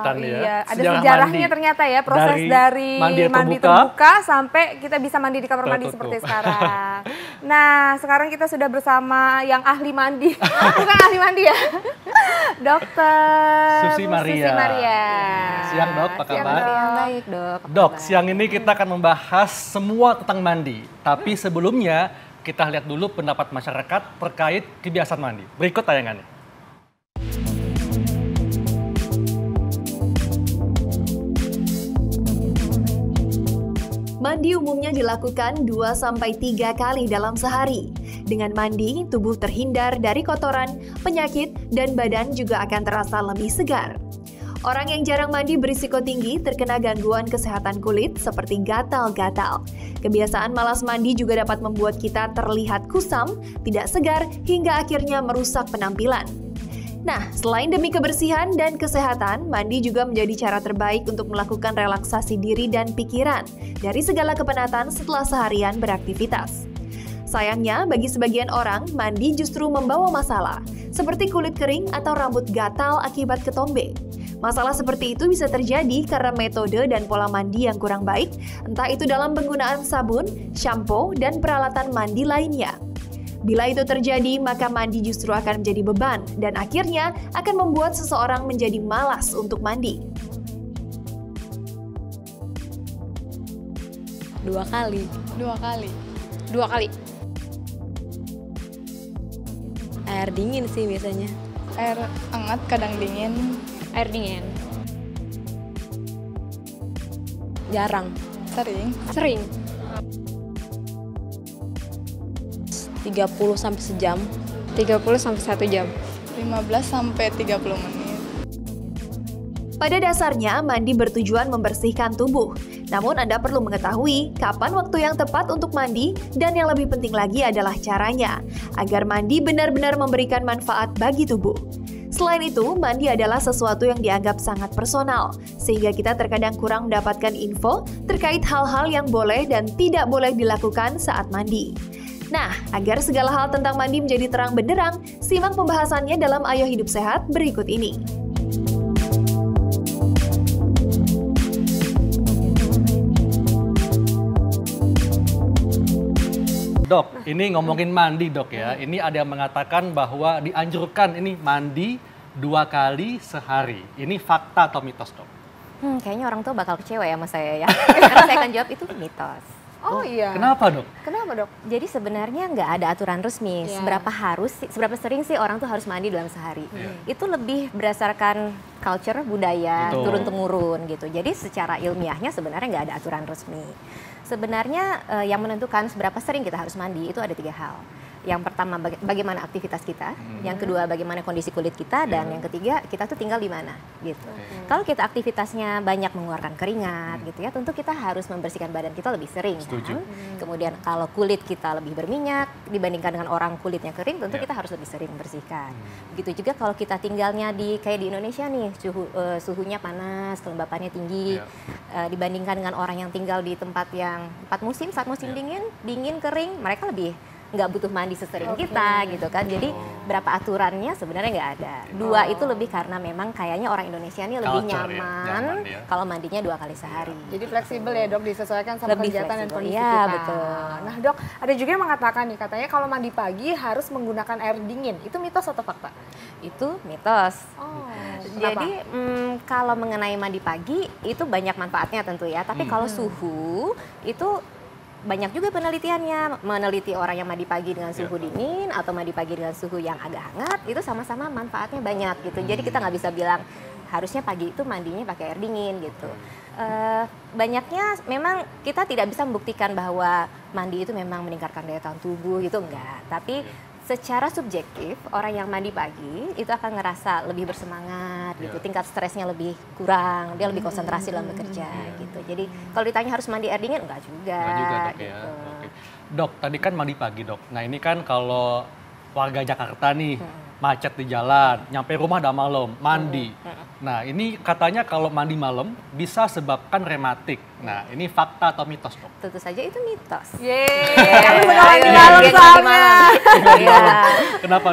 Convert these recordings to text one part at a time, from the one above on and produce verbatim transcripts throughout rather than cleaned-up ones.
menceritakan wow, ya. Iya. Ada sejarah sejarahnya mandi. ternyata ya, proses dari, dari mandi, mandi terbuka, terbuka sampai kita bisa mandi di kamar tertutup. mandi seperti sekarang. Nah, sekarang kita sudah bersama yang ahli mandi. Bukan ahli mandi ya. Dokter Susi Maria. Susi Maria. Siang dok, apa Siang, kabar? dok. Baik dok. Dok, siang ini kita akan membahas semua tentang mandi. Tapi sebelumnya kita lihat dulu pendapat masyarakat terkait kebiasaan mandi. Berikut tayangannya. Mandi umumnya dilakukan dua sampai tiga kali dalam sehari. Dengan mandi, tubuh terhindar dari kotoran, penyakit, dan badan juga akan terasa lebih segar. Orang yang jarang mandi berisiko tinggi terkena gangguan kesehatan kulit seperti gatal-gatal. Kebiasaan malas mandi juga dapat membuat kita terlihat kusam, tidak segar, hingga akhirnya merusak penampilan. Nah, selain demi kebersihan dan kesehatan, mandi juga menjadi cara terbaik untuk melakukan relaksasi diri dan pikiran dari segala kepenatan setelah seharian beraktivitas. Sayangnya, bagi sebagian orang, mandi justru membawa masalah, seperti kulit kering atau rambut gatal akibat ketombe. Masalah seperti itu bisa terjadi karena metode dan pola mandi yang kurang baik, entah itu dalam penggunaan sabun, shampoo, dan peralatan mandi lainnya. Bila itu terjadi, maka mandi justru akan menjadi beban dan akhirnya akan membuat seseorang menjadi malas untuk mandi. Dua kali. Dua kali. Dua kali. Air dingin sih biasanya. Air hangat kadang dingin. Air dingin. Jarang. Sering. Sering. tiga puluh sampai sejam. tiga puluh sampai satu jam. lima belas sampai tiga puluh menit. Pada dasarnya, mandi bertujuan membersihkan tubuh. Namun Anda perlu mengetahui kapan waktu yang tepat untuk mandi dan yang lebih penting lagi adalah caranya, agar mandi benar-benar memberikan manfaat bagi tubuh. Selain itu, mandi adalah sesuatu yang dianggap sangat personal, sehingga kita terkadang kurang mendapatkan info terkait hal-hal yang boleh dan tidak boleh dilakukan saat mandi. Nah, agar segala hal tentang mandi menjadi terang benderang, simak pembahasannya dalam Ayo Hidup Sehat berikut ini. Dok, ini ngomongin mandi dok ya. Ini ada yang mengatakan bahwa dianjurkan ini mandi dua kali sehari. Ini fakta atau mitos dok? Hmm, kayaknya orang tua bakal kecewa ya sama saya ya. Karena saya akan jawab itu mitos. Oh, oh iya. Kenapa dok? Kenapa dok? Jadi sebenarnya nggak ada aturan resmi. Yeah. Seberapa harus, seberapa sering sih orang tuh harus mandi dalam sehari. Yeah. Itu lebih berdasarkan culture, budaya, Betul. turun-temurun gitu. Jadi secara ilmiahnya sebenarnya nggak ada aturan resmi. Sebenarnya eh, yang menentukan seberapa sering kita harus mandi itu ada tiga hal. Yang pertama baga bagaimana aktivitas kita, hmm. yang kedua bagaimana kondisi kulit kita, dan hmm. yang ketiga kita tuh tinggal di mana gitu. Hmm. Kalau kita aktivitasnya banyak mengeluarkan keringat hmm. gitu ya, tentu kita harus membersihkan badan kita lebih sering. Setuju. Kan? Hmm. Kemudian kalau kulit kita lebih berminyak dibandingkan dengan orang kulitnya kering, tentu yeah. kita harus lebih sering membersihkan. Hmm. Begitu juga kalau kita tinggalnya di kayak di Indonesia nih, suhu uh, suhunya panas, kelembapannya tinggi, yeah. uh, dibandingkan dengan orang yang tinggal di tempat yang empat musim, saat musim yeah. dingin, dingin kering, mereka lebih nggak butuh mandi sesering okay. kita gitu kan. Jadi oh. berapa aturannya sebenarnya nggak ada. Dua oh. itu lebih karena memang kayaknya orang Indonesia ini lebih Culture, nyaman, ya. Nyaman ya. kalau mandinya dua kali sehari. Jadi fleksibel ya dok, disesuaikan sama lebih kegiatan dan fleksibel. kondisi Ya, kita. betul. Nah dok, ada juga yang mengatakan nih, katanya kalau mandi pagi harus menggunakan air dingin. Itu mitos atau fakta? Itu mitos. Oh, jadi mm, kalau mengenai mandi pagi itu banyak manfaatnya tentu ya. Tapi hmm. kalau suhu itu banyak juga penelitiannya, meneliti orang yang mandi pagi dengan suhu yeah. dingin atau mandi pagi dengan suhu yang agak hangat, itu sama-sama manfaatnya banyak gitu. Jadi kita nggak bisa bilang harusnya pagi itu mandinya pakai air dingin gitu. Uh, banyaknya memang kita tidak bisa membuktikan bahwa mandi itu memang meningkatkan daya tahan tubuh gitu, enggak. Tapi secara subjektif, orang yang mandi pagi itu akan ngerasa lebih bersemangat gitu, tingkat stresnya lebih kurang, dia lebih konsentrasi dalam bekerja gitu. Jadi kalau ditanya harus mandi air dingin, enggak juga. Enggak juga dok gitu. ya. Oke. Dok, tadi kan mandi pagi dok. Nah ini kan kalau warga Jakarta nih, hmm. macet di jalan, nyampe rumah udah malam, mandi. Hmm. Hmm. Nah ini katanya kalau mandi malam bisa sebabkan rematik. Nah ini fakta atau mitos dok? Tentu saja itu mitos. Yeay, aku suka mandi malam Iya, soalnya. Iya. Kenapa dok?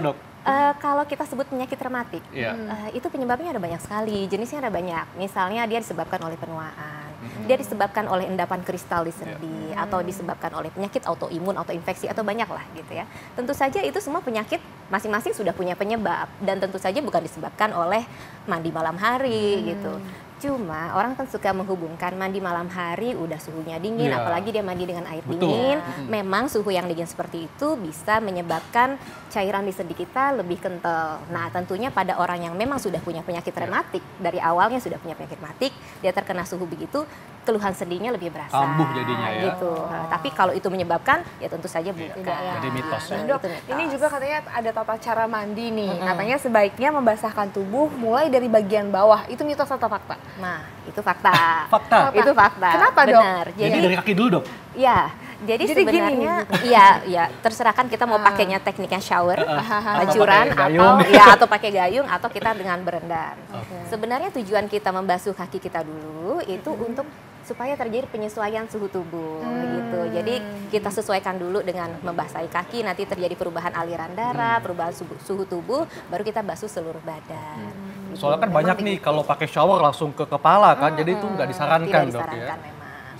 Uh, kalau kita sebut penyakit rematik, Iya. uh, itu penyebabnya ada banyak sekali, jenisnya ada banyak. Misalnya dia disebabkan oleh penuaan, dia disebabkan oleh endapan kristal di sendi, atau disebabkan oleh penyakit autoimun, autoinfeksi, atau banyak lah gitu ya. Tentu saja itu semua penyakit masing-masing sudah punya penyebab, dan tentu saja bukan disebabkan oleh mandi malam hari gitu. Cuma orang kan suka menghubungkan mandi malam hari udah suhunya dingin, Iya. apalagi dia mandi dengan air Betul. dingin. Mm. Memang suhu yang dingin seperti itu bisa menyebabkan cairan di sendi kita lebih kental. Nah, tentunya pada orang yang memang sudah punya penyakit rematik, dari awalnya sudah punya penyakit rematik, dia terkena suhu begitu, keluhan sendinya lebih berasa. Kambuh jadinya ya. Gitu. Nah, tapi kalau itu menyebabkan, ya tentu saja bukan. Tidak ya. Jadi mitos ya. Nah, Dok, Itu mitos. ini juga katanya ada tata cara mandi nih. Katanya sebaiknya membasahkan tubuh mulai dari bagian bawah. Itu mitos atau fakta? Nah, itu fakta. Fakta. Itu fakta. Kenapa, Dok? Benar. Jadi Jadi, dari kaki dulu dong. ya, jadi, Jadi gini sebenarnya gitu. iya, ya terserah kan kita mau pakainya tekniknya shower, bajuran pakai atau gayung. ya atau pakai gayung atau kita dengan berendam. Sebenarnya tujuan kita membasuh kaki kita dulu itu untuk supaya terjadi penyesuaian suhu tubuh gitu. Jadi kita sesuaikan dulu dengan membasahi kaki, nanti terjadi perubahan aliran darah, perubahan suhu, suhu tubuh, baru kita basuh seluruh badan. Gitu. Soalnya kan Memang banyak nih begitu. kalau pakai shower langsung ke kepala kan, jadi itu nggak disarankan Tidak dok disarankan ya. memang.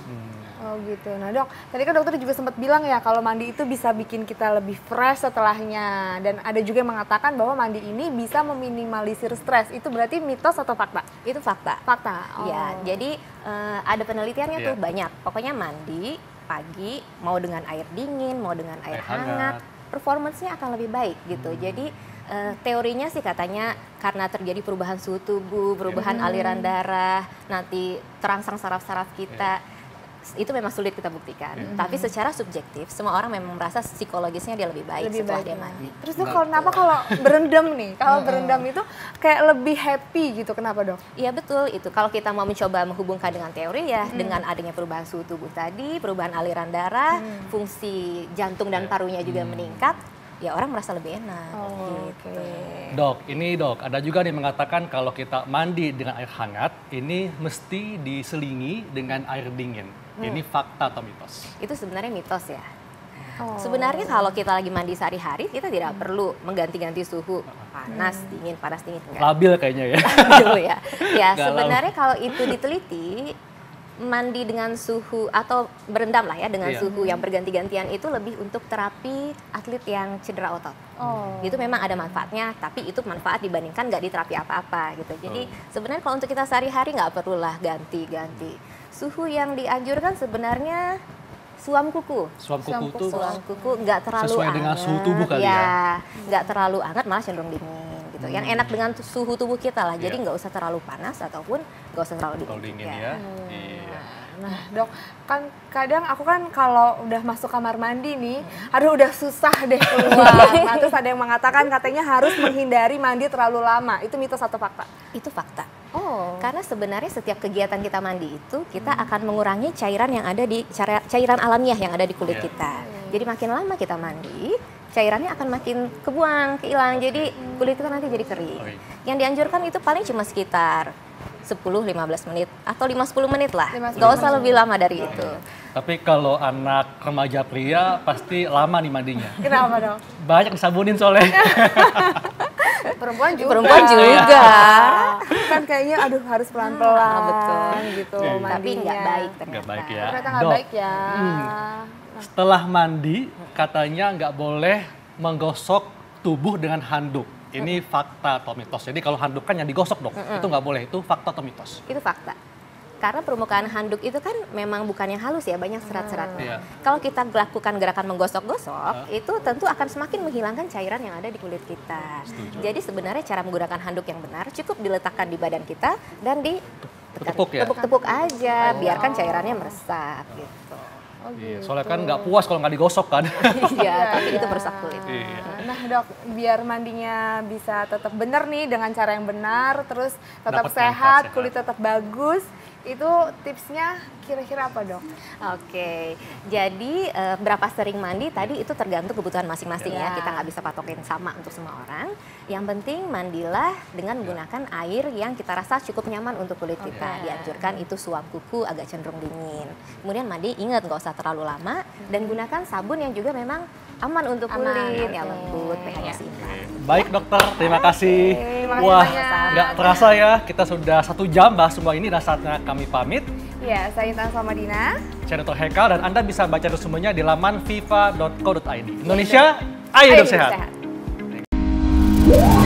Oh gitu. Nah dok, tadi kan dokter juga sempat bilang ya kalau mandi itu bisa bikin kita lebih fresh setelahnya. Dan ada juga yang mengatakan bahwa mandi ini bisa meminimalisir stres. Itu berarti mitos atau fakta? Itu fakta. Fakta. Oh. Ya, jadi eh, ada penelitiannya Iya. tuh banyak. Pokoknya mandi pagi mau dengan air dingin, mau dengan air, Air hangat. hangat, performance-nya akan lebih baik gitu. Jadi eh, teorinya sih katanya karena terjadi perubahan suhu tubuh, perubahan aliran darah, nanti terangsang saraf-saraf kita. Itu memang sulit kita buktikan. Tapi secara subjektif semua orang memang merasa psikologisnya dia lebih baik Lebih setelah baik dia ya. mandi. Terus dok, kalau kenapa kalau berendam nih? Kalau berendam itu kayak lebih happy gitu. Kenapa dok? Iya betul itu. Kalau kita mau mencoba menghubungkan dengan teori ya, dengan adanya perubahan suhu tubuh tadi, perubahan aliran darah, fungsi jantung dan parunya juga meningkat, ya orang merasa lebih enak. Oh, gitu. oke. Dok, ini dok, ada juga nih mengatakan kalau kita mandi dengan air hangat, ini mesti diselingi dengan air dingin. Ini fakta atau mitos? Itu sebenarnya mitos ya. Oh. Sebenarnya kalau kita lagi mandi sehari-hari, kita tidak perlu mengganti-ganti suhu panas, dingin, panas, dingin. Enggak. Labil kayaknya ya. Dulu ya. Ya Galau. sebenarnya kalau itu diteliti, mandi dengan suhu atau berendam lah ya dengan Iya. suhu yang berganti-gantian itu lebih untuk terapi atlet yang cedera otot. Oh. Itu memang ada manfaatnya, tapi itu manfaat dibandingkan nggak diterapi apa-apa gitu. Jadi sebenarnya kalau untuk kita sehari-hari nggak perlulah ganti-ganti. Suhu yang dianjurkan sebenarnya suam kuku. Suam kuku Suam itu Suam kuku nggak terlalu Sesuai hangat. dengan suhu tubuh kali ya? Ya, nggak terlalu hangat malah cenderung dingin gitu. Yang enak dengan tu- suhu tubuh kita lah. Jadi Iya. nggak usah terlalu panas ataupun nggak usah terlalu dingin. kalau dingin juga. ya. Iya. Nah dok, kan kadang aku kan kalau udah masuk kamar mandi nih, aduh udah susah deh keluar. Nah terus ada yang mengatakan katanya harus menghindari mandi terlalu lama. Itu mitos atau fakta? Itu fakta. Oh. Karena sebenarnya setiap kegiatan kita mandi itu kita akan mengurangi cairan yang ada di cara- cairan alamiah yang ada di kulit Iya. kita. Jadi makin lama kita mandi, cairannya akan makin kebuang, kehilang. Jadi kulit kita nanti jadi kering. Oke. Yang dianjurkan itu paling cuma sekitar sepuluh sampai lima belas menit atau lima sampai sepuluh menit lah. lima sampai Gak usah lebih lama dari itu. Tapi kalau anak remaja pria pasti lama nih mandinya. Kenapa dok? Banyak disabunin soalnya. Perempuan juga. Perempuan juga. Kan kayaknya aduh harus pelan-pelan Ah, betul. gitu Iya. mandinya. Tapi nggak baik ternyata. Nggak baik ya. Ternyata nggak Dok, baik ya. setelah mandi katanya nggak boleh menggosok tubuh dengan handuk. Ini fakta atau mitos. Jadi kalau handuk kan yang digosok dok, itu nggak boleh. Itu fakta atau mitos? Itu fakta. Karena permukaan handuk itu kan memang bukan yang halus ya, banyak serat-seratnya. Iya. Kalau kita lakukan gerakan menggosok-gosok, itu tentu akan semakin menghilangkan cairan yang ada di kulit kita. Jadi sebenarnya cara menggunakan handuk yang benar cukup diletakkan di badan kita dan di Tepuk ya? tepuk-tepuk aja, biarkan cairannya meresap gitu. Oh, Iya, gitu. soalnya kan nggak puas kalau nggak digosok kan. Iya, tapi iya. itu merusak kulit. Iya. Nah dok, biar mandinya bisa tetap benar nih dengan cara yang benar, terus tetap Dapat manfaat sehat, sehat. kulit tetap bagus, itu tipsnya kira-kira apa dok? Oke, jadi eh, berapa sering mandi tadi itu tergantung kebutuhan masing-masing Ya. ya. Kita nggak bisa patokin sama untuk semua orang. Yang penting mandilah dengan menggunakan air yang kita rasa cukup nyaman untuk kulit kita. Dianjurkan itu suam kuku agak cenderung dingin. Kemudian mandi ingat nggak usah terlalu lama dan gunakan sabun yang juga memang aman untuk Aman, kulit, ya oke. lembut, pH-nya seimbang. Baik dokter, terima kasih. Oke, makasih Wah, banyak. nggak terasa ya, kita sudah satu jam bahas semua ini dan saatnya kami pamit. Ya, saya Intan Samadina. Saya dokter Hekal dan Anda bisa baca resumenya di laman viva dot co dot i d. Indonesia, ayo hidup sehat. sehat.